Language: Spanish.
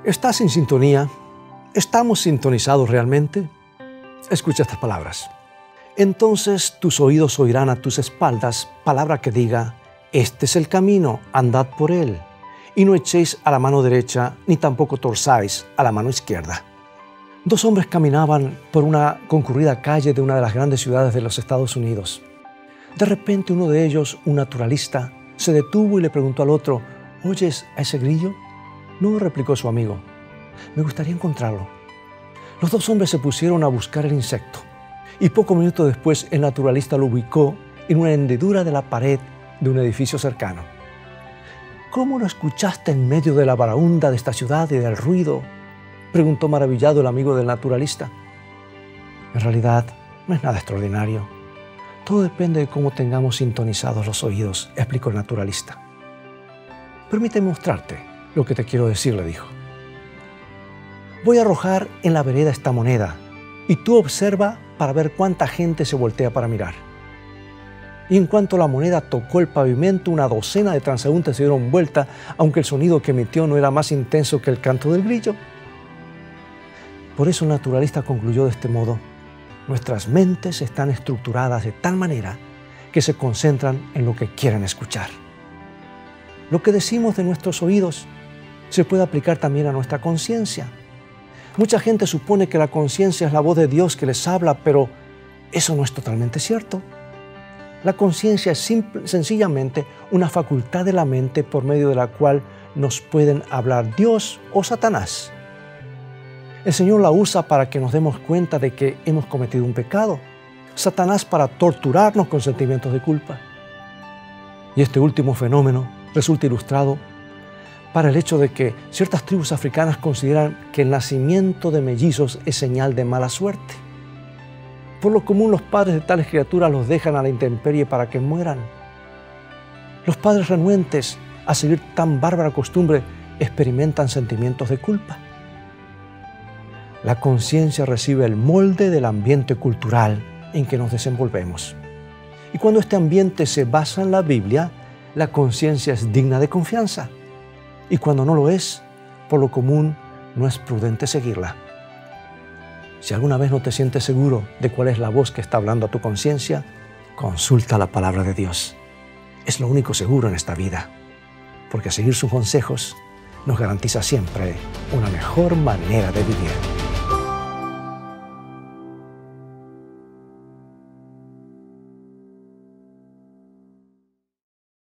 ¿Estás en sintonía? ¿Estamos sintonizados realmente? Escucha estas palabras. Entonces tus oídos oirán a tus espaldas palabra que diga: este es el camino, andad por él, y no echéis a la mano derecha, ni tampoco torzáis a la mano izquierda. Dos hombres caminaban por una concurrida calle de una de las grandes ciudades de los Estados Unidos. De repente uno de ellos, un naturalista, se detuvo y le preguntó al otro: ¿oyes a ese grillo? No, replicó su amigo. Me gustaría encontrarlo. Los dos hombres se pusieron a buscar el insecto y pocos minutos después el naturalista lo ubicó en una hendidura de la pared de un edificio cercano. ¿Cómo lo escuchaste en medio de la baraúnda de esta ciudad y del ruido?, preguntó maravillado el amigo del naturalista. En realidad no es nada extraordinario. Todo depende de cómo tengamos sintonizados los oídos, explicó el naturalista. Permíteme mostrarte lo que te quiero decir, le dijo. Voy a arrojar en la vereda esta moneda y tú observa para ver cuánta gente se voltea para mirar. Y en cuanto la moneda tocó el pavimento, una docena de transeúntes se dieron vuelta, aunque el sonido que emitió no era más intenso que el canto del grillo. Por eso el naturalista concluyó de este modo: nuestras mentes están estructuradas de tal manera que se concentran en lo que quieren escuchar. Lo que decimos de nuestros oídos se puede aplicar también a nuestra conciencia. Mucha gente supone que la conciencia es la voz de Dios que les habla, pero eso no es totalmente cierto. La conciencia es sencillamente una facultad de la mente por medio de la cual nos pueden hablar Dios o Satanás. El Señor la usa para que nos demos cuenta de que hemos cometido un pecado. Satanás para torturarnos con sentimientos de culpa. Y este último fenómeno resulta ilustrado para el hecho de que ciertas tribus africanas consideran que el nacimiento de mellizos es señal de mala suerte. Por lo común, los padres de tales criaturas los dejan a la intemperie para que mueran. Los padres renuentes a seguir tan bárbara costumbre experimentan sentimientos de culpa. La conciencia recibe el molde del ambiente cultural en que nos desenvolvemos. Y cuando este ambiente se basa en la Biblia, la conciencia es digna de confianza. Y cuando no lo es, por lo común, no es prudente seguirla. Si alguna vez no te sientes seguro de cuál es la voz que está hablando a tu conciencia, consulta la palabra de Dios. Es lo único seguro en esta vida, porque seguir sus consejos nos garantiza siempre una mejor manera de vivir.